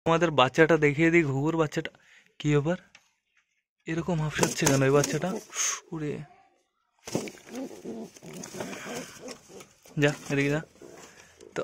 তোমাদের বাচ্চাটা দেখিয়ে দিই, ঘুঘুর বাচ্চাটা। কি ব্যাপার, এরকম হাফসাচ্ছে কেন এই বাচ্চাটা? উড়ে যা, এদিকে যা। তো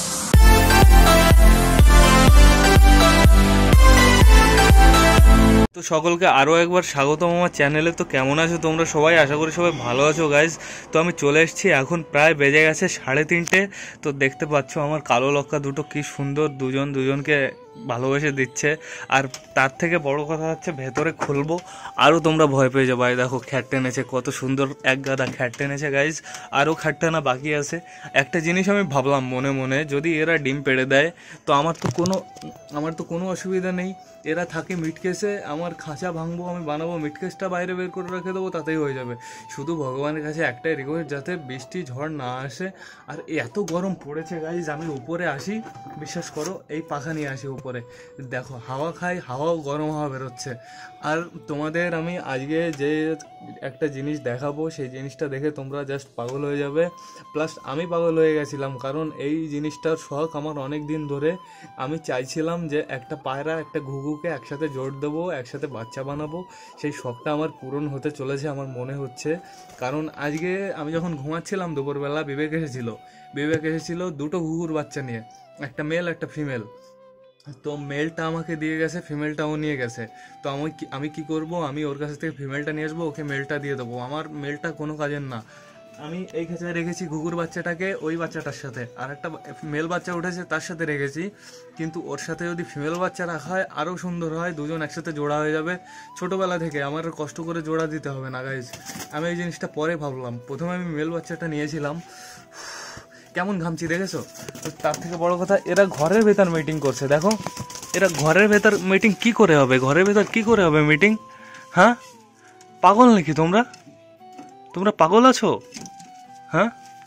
তো সকলকে আরও একবার স্বাগতম আমার চ্যানেলে। তো কেমন আছো তোমরা সবাই? আশা করি সবাই ভালো আছো গাইজ। তো আমি চলে এসেছি, এখন প্রায় বেজে গেছে 3:30। তো দেখতে পাচ্ছ আমার কালো লক্কা দুটো কি সুন্দর দুজনকে ভালোবেসে দিচ্ছে। আর তার থেকে বড় কথা হচ্ছে ভেতরে খুলবো আরও তোমরা ভয় পেয়ে যাবো। ভাই দেখো খ্যাট টেনেছে, কত সুন্দর এক গাদা খ্যাট টেনেছে গাইজ। আরও খ্যাট টানা বাকি আছে। একটা জিনিস আমি ভাবলাম মনে মনে, যদি এরা ডিম পেড়ে দেয় তো আমার তো কোনো অসুবিধা নেই। এরা থাকে মিটকেসে, আমার খাঁচা ভাঙবো, আমি বানাবো, মিটকেসটা বাইরে বের করে রেখে দেবো, তাতেই হয়ে যাবে। শুধু ভগবানের কাছে একটাই রিকোয়েস্ট, যাতে বৃষ্টি ঝড় না আসে। আর এত গরম পড়েছে গাইজ, আমি উপরে আসি, বিশ্বাস করো এই পাখা নিয়ে আসি উপরে, দেখো হাওয়া খাই, হাওয়াও গরম হাওয়া বেরোচ্ছে। আর তোমাদের আমি আজকে যে একটা জিনিস দেখাবো, সেই জিনিসটা দেখে তোমরা জাস্ট পাগল হয়ে যাবে। প্লাস আমি পাগল হয়ে গেছিলাম, কারণ এই জিনিসটার শখ আমার অনেক দিন ধরে। আমি চাইছিলাম যে একটা পায়রা একটা ঘুঘুকে একসাথে জোড় দেবো, একসাথে বাচ্চা বানাবো। সেই শখটা আমার পূরণ হতে চলেছে আমার মনে হচ্ছে। কারণ আজকে আমি যখন ঘুমাচ্ছিলাম দুপুরবেলা, বিবেক এসেছিল দুটো ঘুঘুর বাচ্চা নিয়ে, একটা মেল একটা ফিমেল। তো মেলটা আমাকে দিয়ে গেছে, ফিমেলটাও নিয়ে গেছে। তো আমি কি করব, আমি ওর কাছ থেকে ফিমেলটা নিয়ে আসবো, ওকে মেলটা দিয়ে দেবো। আমার মেলটা কোনো কাজের না। আমি এই খাঁচায় রেখেছি ঘুঘুর বাচ্চাটাকে ওই বাচ্চাটার সাথে, আর একটা মেল বাচ্চা উঠেছে তার সাথে রেখেছি। কিন্তু ওর সাথে যদি ফিমেল বাচ্চা রাখা হয় আরও সুন্দর হয়, দুজন একসাথে জোড়া হয়ে যাবে। ছোটোবেলা থেকে আমার কষ্ট করে জোড়া দিতে হবে না গাইজ। আমি এই জিনিসটা পরে ভাবলাম, প্রথমে আমি মেল বাচ্চাটা নিয়েছিলাম। কেমন ঘামছি দেখেছো? তো তার থেকে বড় কথা, এরা ঘরের ভেতর মিটিং করছে। দেখো এরা ঘরের ভেতর মিটিং কি করে হবে, ঘরের ভেতর কি করে হবে মিটিং? হ্যাঁ, পাগল নাকি তোমরা পাগল আছো? হ্যাঁ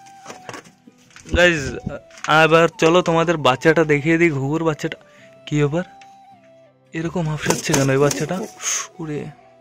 গাইজ, এবার চলো তোমাদের বাচ্চাটা দেখিয়ে দিই, ঘুঘুর বাচ্চাটা। কি ব্যাপার, এরকম হাফসাচ্ছে কেন এই বাচ্চাটা? উড়ে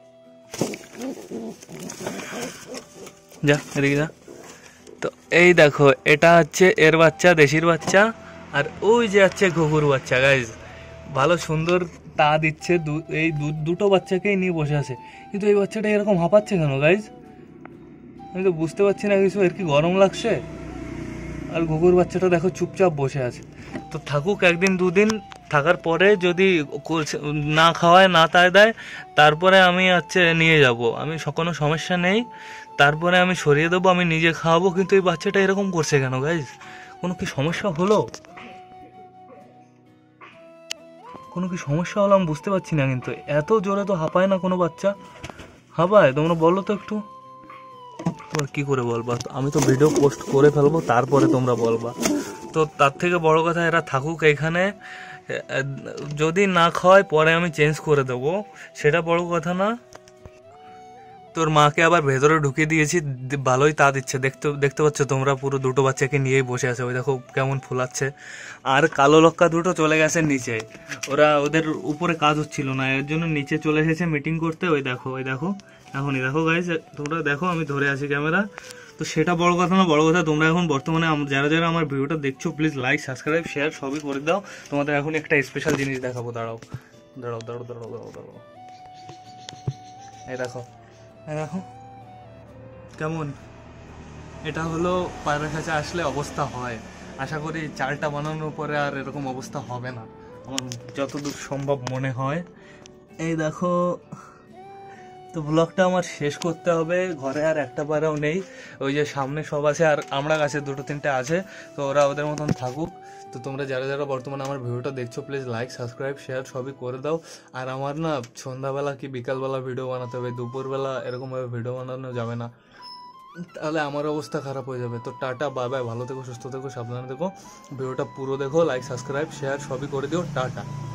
যা, এদিকে যা। তো এই দেখো, এটা হচ্ছে এর বাচ্চা, দেশির বাচ্চা। আর ওই যে আছে ঘুঘুর বাচ্চা গাইজ, ভালো সুন্দর তা দিচ্ছে। এই দুটো বাচ্চাকেই নিয়ে বসে আছে। কিন্তু এই বাচ্চাটা এরকম হাঁপাচ্ছে কেন গাইজ? আমি তো বুঝতে পারছি না কিছু। এর কি গরম লাগছে? আর ঘুঘুর বাচ্চাটা দেখো চুপচাপ বসে আছে। তো থাকুক একদিন দুদিন, থাকার পরে যদি না খাওয়ায় না তাই দেয়, তারপরে আমি নিয়ে যাব। আমি কোনো সমস্যা নেই, তারপরে আমি সরিয়ে দেবো, আমি নিজে খাওয়াবো। কিন্তু এই বাচ্চাটা এরকম করছে কেন গাইজ? কোনো কি সমস্যা হলো? আমি বুঝতে পারছি না। কিন্তু এত জোরে তো হাঁপায় না কোনো বাচ্চা। হাঁপায়? তোমরা বলো তো একটু। তোমরা কি করে বলবা? আমি তো ভিডিও পোস্ট করে ফেলবো, তারপরে তোমরা বলবা। তো তার থেকে বড় কথা, এরা থাকুক এখানে। যদি না খাওয়ায় পরে আমি চেঞ্জ করে দেবো, সেটা বড় কথা না। তোর মাকে আবার ভেতরে ঢুকিয়ে দিয়েছি, ভালোই তা দিচ্ছে। দেখতে পাচ্ছ তোমরা, পুরো দুটো বাচ্চাকে নিয়েই বসে আছে। ওই দেখো কেমন ফুলাচ্ছে। আর কালো লক্কা দুটো চলে গেছে নিচে, ওদের উপরে কাজ হচ্ছিল না, এর জন্য নিচে চলে এসেছে মিটিং করতে। ওই দেখো এখনই দেখো গাইজ, তোমরা দেখো, আমি ধরে আছি ক্যামেরা। তো সেটা বড় কথা না, বড় কথা তোমরা এখন বর্তমানে যারা আমার ভিডিওটা দেখছো, প্লিজ লাইক সাবস্ক্রাইব শেয়ার সবই করে দাও। তোমাদের এখন একটা স্পেশাল জিনিস দেখাবো। দাঁড়াও। এই দেখো কেমন। এটা হলো পায়রা খাঁচা আসলে অবস্থা হয়। আশা করি চালটা বানানোর পরে আর এরকম অবস্থা হবে না, আমার যতদূর সম্ভব মনে হয়। এই দেখো। তো ব্লগটা আমার শেষ করতে হবে, ঘরে আর একটা পায়রাও নেই। ওই যে সামনে সব আছে, আর আমরা গাছে দুটো তিনটে আছে। তো ওরা ওদের মতন থাকুক। তো তোমরা যারা বর্তমানে আমার ভিডিওটা দেখছো, প্লিজ লাইক সাবস্ক্রাইব শেয়ার সবই করে দাও। আর আমার না সন্ধ্যাবেলা কি বিকালবেলা ভিডিও বানাতে হবে, দুপুরবেলা এরকমভাবে ভিডিও বানানো যাবে না, তাহলে আমার অবস্থা খারাপ হয়ে যাবে। তো টাটা, বাই বাই, ভালো থেকো, সুস্থ থেকো, সাবধানে থেকো। ভিডিওটা পুরো দেখো, লাইক সাবস্ক্রাইব শেয়ার সবই করে দিও। টাটা।